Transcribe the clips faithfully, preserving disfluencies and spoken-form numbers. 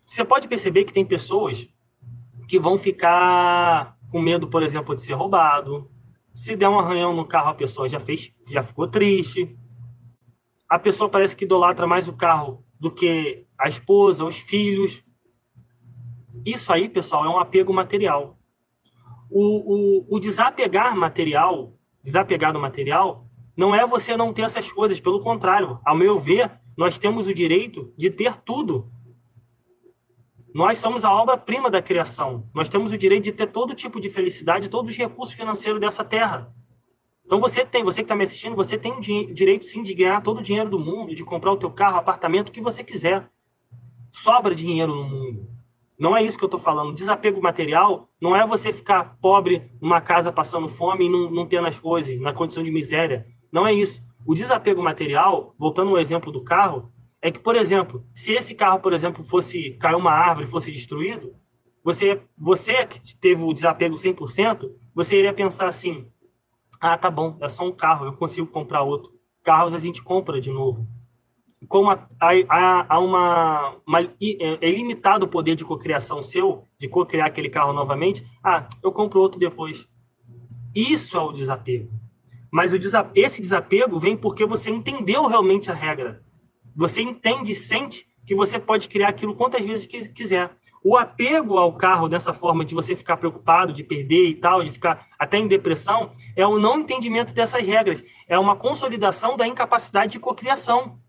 Você pode perceber que tem pessoas que vão ficar com medo, por exemplo, de ser roubado. Se der um arranhão no carro, a pessoa já, fez, já ficou triste. A pessoa parece que idolatra mais o carro do que a esposa, os filhos. Isso aí, pessoal, é um apego material. O, o, o desapegar material, desapegar do material, não é você não ter essas coisas. Pelo contrário, ao meu ver, nós temos o direito de ter tudo. Nós somos a obra-prima da criação. Nós temos o direito de ter todo tipo de felicidade, todos os recursos financeiros dessa terra. Então você tem, você que está me assistindo, você tem o direito sim de ganhar todo o dinheiro do mundo, de comprar o teu carro, apartamento, o que você quiser. Sobra dinheiro no mundo. Não é isso que eu estou falando. Desapego material não é você ficar pobre numa casa passando fome e não, não tendo as coisas, na condição de miséria. Não é isso. O desapego material, voltando ao exemplo do carro, é que, por exemplo, se esse carro, por exemplo, fosse cair uma árvore, fosse destruído, você, você que teve o desapego cem por cento, você iria pensar assim, ah, tá bom, é só um carro, eu consigo comprar outro. Carros a gente compra de novo. Como há, há, há uma, uma... é ilimitado o poder de cocriação seu, de cocriar aquele carro novamente, ah, eu compro outro depois. Isso é o desapego. Mas o desapego, esse desapego vem porque você entendeu realmente a regra. Você entende e sente que você pode criar aquilo quantas vezes quiser. O apego ao carro dessa forma de você ficar preocupado, de perder e tal, de ficar até em depressão, é o não entendimento dessas regras. É uma consolidação da incapacidade de cocriação.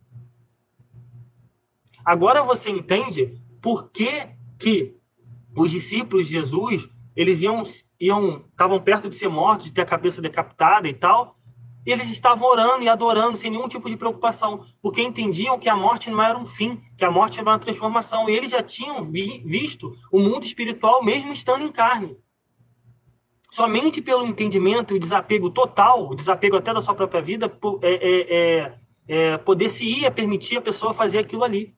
Agora você entende por que, que os discípulos de Jesus, eles iam, iam, estavam perto de ser mortos, de ter a cabeça decapitada e tal, e eles estavam orando e adorando sem nenhum tipo de preocupação, porque entendiam que a morte não era um fim, que a morte era uma transformação, e eles já tinham vi, visto o mundo espiritual mesmo estando em carne. Somente pelo entendimento e o desapego total, o desapego até da sua própria vida, é, é, é, é, poder-se-ia permitir a pessoa fazer aquilo ali.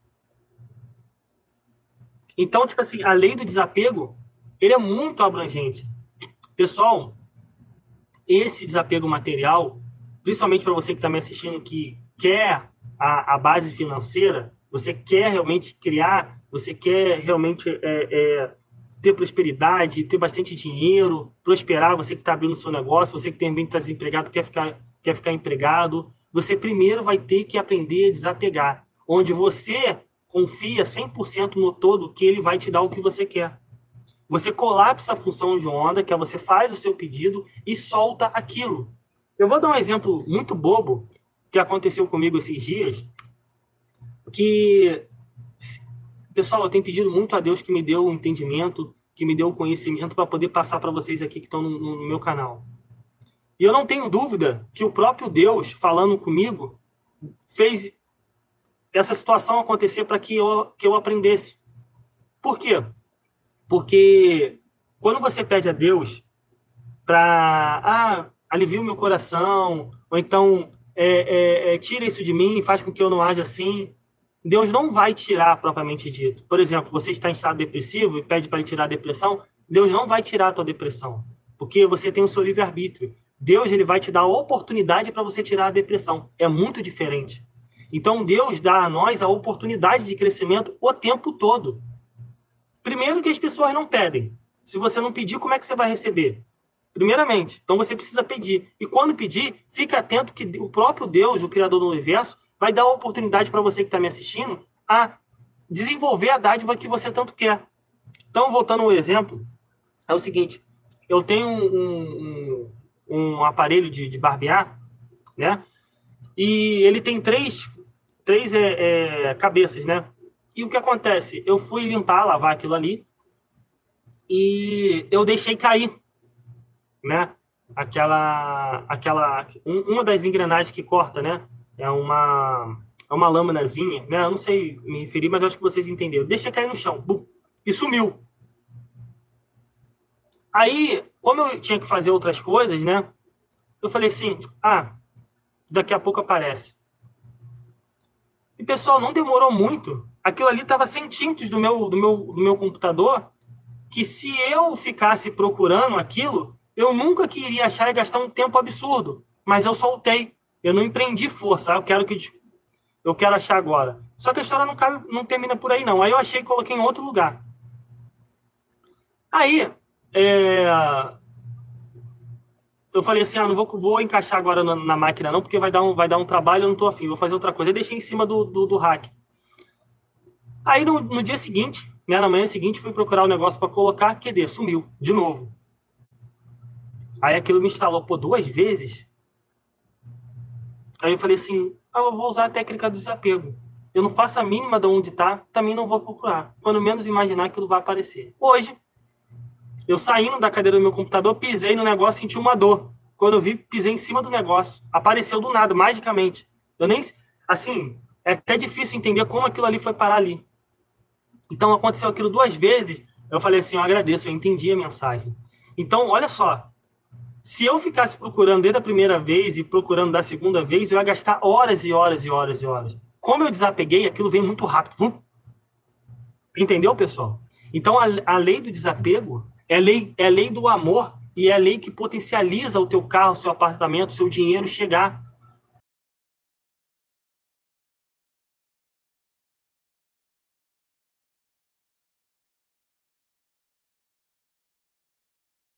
Então, tipo assim, a lei do desapego, ele é muito abrangente. Pessoal, esse desapego material, principalmente para você que está me assistindo, que quer a, a base financeira, você quer realmente criar, você quer realmente é, é, ter prosperidade, ter bastante dinheiro, prosperar, você que está abrindo o seu negócio, você que também está desempregado, quer ficar, quer ficar empregado, você primeiro vai ter que aprender a desapegar, onde você confia cem por cento no todo que ele vai te dar o que você quer. Você colapsa a função de onda, que é você faz o seu pedido e solta aquilo. Eu vou dar um exemplo muito bobo que aconteceu comigo esses dias, que, pessoal, eu tenho pedido muito a Deus que me dê o entendimento, que me dê o conhecimento para poder passar para vocês aqui que estão no, no meu canal. E eu não tenho dúvida que o próprio Deus, falando comigo, fez essa situação acontecer para que eu, que eu aprendesse. Por quê? Porque quando você pede a Deus para ah, alivia o meu coração, ou então é, é, é, tira isso de mim, faz com que eu não haja assim, Deus não vai tirar propriamente dito. Por exemplo, você está em estado depressivo e pede para ele tirar a depressão, Deus não vai tirar a tua depressão, porque você tem o seu livre-arbítrio. Deus ele vai te dar a oportunidade para você tirar a depressão. É muito diferente. Então, Deus dá a nós a oportunidade de crescimento o tempo todo. Primeiro que as pessoas não pedem. Se você não pedir, como é que você vai receber? Primeiramente. Então, você precisa pedir. E quando pedir, fique atento que o próprio Deus, o Criador do Universo, vai dar a oportunidade para você que está me assistindo a desenvolver a dádiva que você tanto quer. Então, voltando ao exemplo, é o seguinte. Eu tenho um, um, um aparelho de, de barbear, né? E ele tem três... três é, é, cabeças, né? E o que acontece? Eu fui limpar, lavar aquilo ali e eu deixei cair, né? Aquela, aquela, um, uma das engrenagens que corta, né? É uma, é uma lâminazinha, né? Eu não sei me referir, mas acho que vocês entenderam. Deixei cair no chão, bum, e sumiu. Aí, como eu tinha que fazer outras coisas, né? Eu falei assim, ah, daqui a pouco aparece. E, pessoal, não demorou muito. Aquilo ali estava centímetros do meu, do, meu, do meu computador, que se eu ficasse procurando aquilo, eu nunca queria achar e gastar um tempo absurdo. Mas eu soltei. Eu não empreendi força. Eu quero, que, eu quero achar agora. Só que a história não, cabe, não termina por aí, não. Aí eu achei e coloquei em outro lugar. Aí, é... eu falei assim, ah, não vou, vou encaixar agora na, na máquina não, porque vai dar um, vai dar um trabalho, eu não tô afim, vou fazer outra coisa. Eu deixei em cima do, do, do rack. Aí no, no dia seguinte, né, na manhã seguinte, fui procurar o um negócio para colocar, Q D, sumiu, de novo. Aí aquilo me instalou, pô, duas vezes. Aí eu falei assim, ah, eu vou usar a técnica do desapego. Eu não faço a mínima de onde tá, também não vou procurar. Quando menos imaginar, aquilo vai aparecer. Hoje, eu saindo da cadeira do meu computador, pisei no negócio e senti uma dor. Quando eu vi, pisei em cima do negócio. Apareceu do nada, magicamente. Eu nem... Assim, é até difícil entender como aquilo ali foi parar ali. Então, aconteceu aquilo duas vezes. Eu falei assim, eu agradeço, eu entendi a mensagem. Então, olha só. Se eu ficasse procurando desde a primeira vez e procurando da segunda vez, eu ia gastar horas e horas e horas e horas. Como eu desapeguei, aquilo vem muito rápido. Entendeu, pessoal? Então, a, a lei do desapego é a lei, é a lei do amor e é a lei que potencializa o teu carro, o seu apartamento, o seu dinheiro chegar